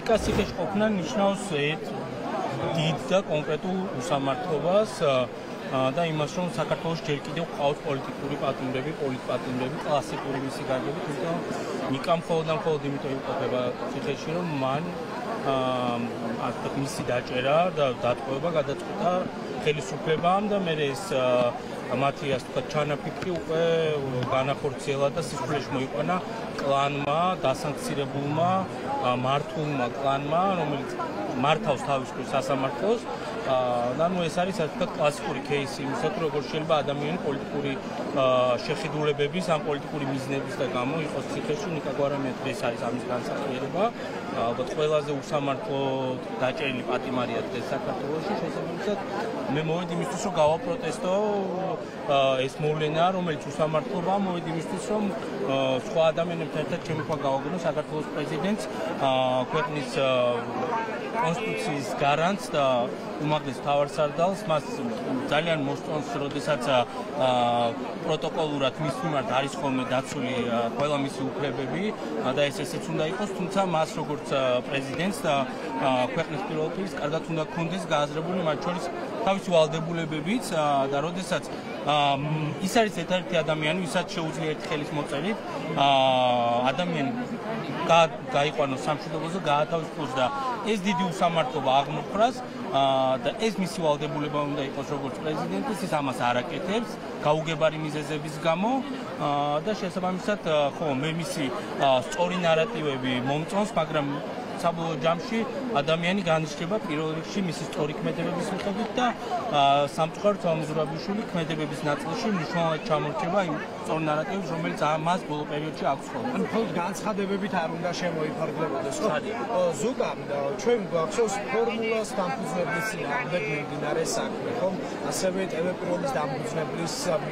პოლიტიკა ციხეში ყოფნა ნიშნავს დიდ და კონკრეტულ უსამართლობას და იმას, რომ საქართველოს ჯერ კიდევ ყავს პოლიტიკური პატიმრები, პოლიტპატიმრები, კლასიკური მისი გარდები, თუმცა ნიკა მხოლოდ იმიტომ იმყოფება ციხეში, რომ მან მისი დაჭერა და დატყვევა გადაწყვეტა ხელისუფლებამ და მე ეს მათი ასე ვთქვათ ჩანაფიქრი უკვე განახორციელა და სისხლში მოიყვანა კლანმა, დასანქცირებულმა, მართულმა კლანმა, რომელიც მართავს თავის სასამართლოს. ანუ ეს არის ასე ვთქვათ კლასიკური кейსი იმისა, თუ როგორ შეიძლება ადამიანი პოლიტიკური შეხედულებების ან პოლიტიკური მიზნების და გამო იყოს ციხეში. ნიკა გვარამია დღეს არის ამის განსახიერება. ალბათ ყველაზე უსამართლო დაჭერილი პატიმარია დღეს საქართველოში. შესაბამისად მე მოვედი იმისთვის, რომ გავაპროტესტო ეს მოვლენა, რომელიც უსამართლობაა, მოვედი იმისთვის, რომ სხვა ადამიანებთან ერთად ჩემი ხმა გავაგონო საქართველოს პრეზიდენტს, ქვეყნის კონსტიტუციის გარანტს და უმაღლეს მთავარსარდალს, მას ძალიან მოსწონს, როდესაც პროტოკოლურად მის მიმართ არის ხოლმე დაცული ყველა მისი უფლებები და ესეც უნდა იყოს, თუმცა მას როგორც პრეზიდენტს და ქვეყნის პიროვნების კარგად უნდა გქონდეს გააზრებული მათ შორის თავისი ვალდებულებებიც და როდესაც ის არის ერთ-ერთი ადამიანი, ვისაც შეუძლია ერთი ხელის მოწერით ადამიანი გაიყვანოს სამშვიდობოზე, გაათავისუფლოს და ეს დიდი უსამართლობა აღმოფხვრას და ეს მისი ვალდებულება უნდა იყოს როგორც პრეზიდენტის, ის ამას არ აკეთებს გაუგებარი მიზეზების გამო და შესაბამისად ხო მე მისი სწორი ნარატივები მომწონს, მაგრამ საბოლოო ჯამში ადამიანი განისჭება პირველ რიგში მისი სწორი ქმედებების მიხედვით და სამწუხაროდ ზურაბიშვილი ქმედებების ნაწილში მნიშვნელოვნად ჩამორჩება იმ სწორ ნარატივებს, რომელიც მას ბოლო პერიოდში აქვს ხოლმე. ანუ მხოლოდ განცხადებებით არ უნდა შემოიფარგლებოდეს, ხო? ზუკა, ჩვენ გვახსოვს ფორმულას დამფუძნებლის წინააღმდეგ მიმდინარე საქმე, ხო? ასევე ტელეპრომის დამფუძნებლის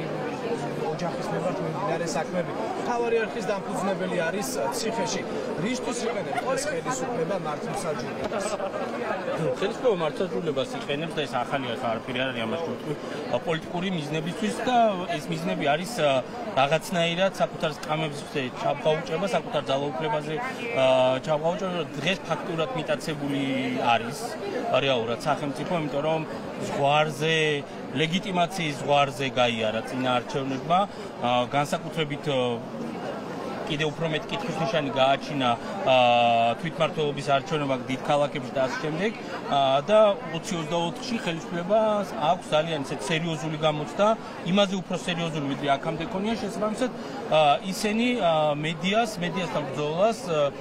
ოჯახის მიმართ მიმდინარე საქმეები. მთავარი არქის დამფუძნებელი არის ციხეში. რისთვის იყენებს ეს ხელისუფლება მართლმსაჯულებას? ხელისუფლება მართლმსაჯულებას იყენებს და ეს ახალი არაფერი არ არის ამაში ვთქვი, პოლიტიკური მიზნებისთვის და ეს მიზნები არის რაღაცნაირად საკუთარ სკამებზე ჩაბღაუჭება, საკუთარ ძალაუფლებაზე ჩაბღაუჭება, დღეს ფაქტურად მიტაცებული არის რეალურად სახელმწიფო, იმიტომ რომ ზღვარზე ლეგიტიმაციის ზღვარზე გაიარა წინა არჩევნებმა, განსაკუთრებით კიდევ უფრო მეტ კითხვის ნიშანი გააჩინა თვითმმართველობის არჩევნებმა დიდ ქალაქებში და ასე შემდეგ და 2024-ში ხელისუფლებას აქვს ძალიან ისეთ სერიოზული გამოცდა, იმაზე უფრო სერიოზული ვიდრე აქამდე ქონია, შესაბამისად ისინი მედიასთან ბრძოლას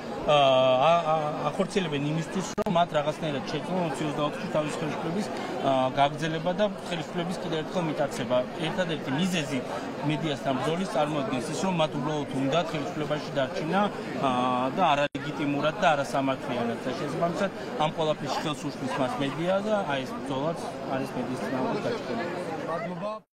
ახორციელებენ იმისთვის, რომ მათ რაღაცნაირად შეეძლონ 2024-ში თავის ხელისუფლების გაგრძელება და ხელისუფლების კიდევ ერთხელ მიტაცება. ერთადერთი მიზეზი მედიასთან ბრძოლის წარმოადგენს ის, რომ მათ უბრალოდ უნდათ ხელისუფლებაში დარჩენა და არალეგიტიმურად და არასამართლიანად და შესაბამისად ამ ყველაფერს ხელს უშლის მას მედია და აი ეს ბრძოლაც არის მედიის წინააღმდეგ გაჩქარებული.